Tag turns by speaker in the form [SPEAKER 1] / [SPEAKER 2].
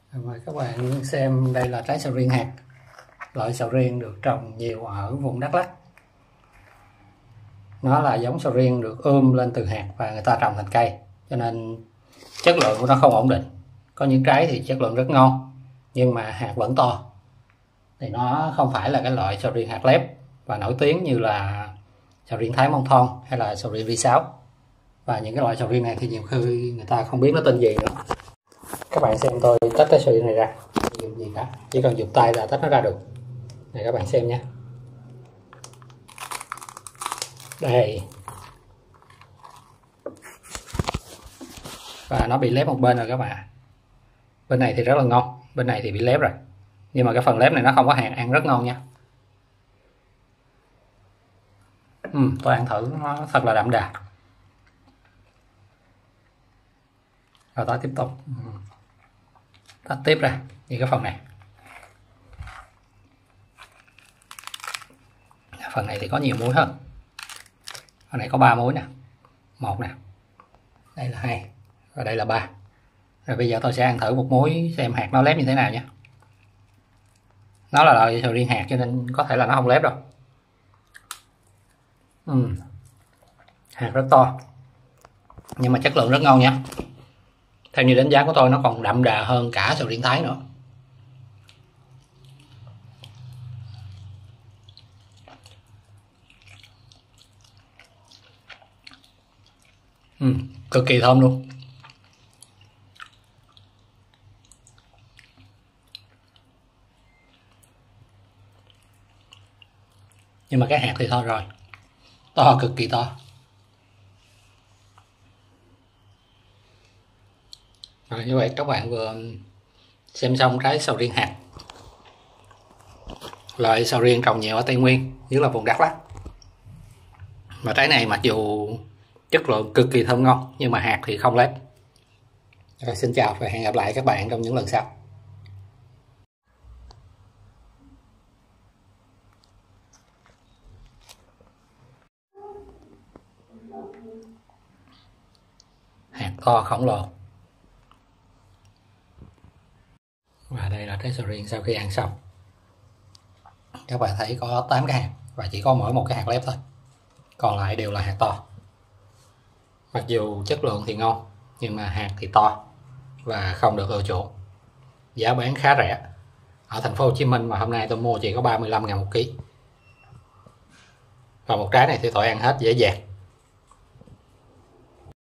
[SPEAKER 1] Mời các bạn xem, đây là trái sầu riêng hạt. Loại sầu riêng được trồng nhiều ở vùng Đắk Lắk. Nó là giống sầu riêng được lên từ hạt và người ta trồng thành cây, cho nên chất lượng của nó không ổn định. Có những trái thì chất lượng rất ngon nhưng mà hạt vẫn to. Thì nó không phải là cái loại sầu riêng hạt lép và nổi tiếng như là sầu riêng Thái Mông Thon hay là sầu riêng Ri Sáo. Và những cái loại sầu riêng này thì nhiều khi người ta không biết nó tên gì nữa. Các bạn xem tôi tách cái sầu riêng này ra, dùng gì cả, chỉ cần dùng tay là tách nó ra được. Này các bạn xem nhé. Đây. Và nó bị lép một bên rồi các bạn. Bên này thì rất là ngon, bên này thì bị lép rồi. Nhưng mà cái phần lép này nó không có hạt, ăn rất ngon nha. Tôi ăn thử, nó thật là đậm đà. Rồi tôi tiếp tục tách tiếp ra như cái phần này. Phần này thì có nhiều muối hơn. Phần này có 3 muối nè. 1 nè. Đây là 2 và đây là 3. Rồi bây giờ tôi sẽ ăn thử một muối xem hạt nó lép như thế nào nhé. Nó là loại sầu riêng hạt cho nên có thể là nó không lép đâu. Hạt rất to nhưng mà chất lượng rất ngon nha. Theo như đánh giá của tôi, nó còn đậm đà hơn cả sầu riêng Thái nữa. Cực kỳ thơm luôn. Nhưng mà cái hạt thì thôi rồi, to, cực kỳ to. Rồi, như vậy các bạn vừa xem xong trái sầu riêng hạt, loại sầu riêng trồng nhiều ở Tây Nguyên, nhất là vùng Đắk Lắk. Mà trái này mặc dù chất lượng cực kỳ thơm ngon nhưng mà hạt thì không lép. Rồi, xin chào và hẹn gặp lại các bạn trong những lần sau. Hạt to khổng lồ. Và đây là trái sầu riêng sau khi ăn xong. Các bạn thấy có 8 cái hạt và chỉ có mỗi một cái hạt lép thôi. Còn lại đều là hạt to. Mặc dù chất lượng thì ngon nhưng mà hạt thì to và không được ưa chuộng. Giá bán khá rẻ. Ở thành phố Hồ Chí Minh mà hôm nay tôi mua chỉ có 35.000 một ký. Và một trái này thì tôi ăn hết dễ dàng.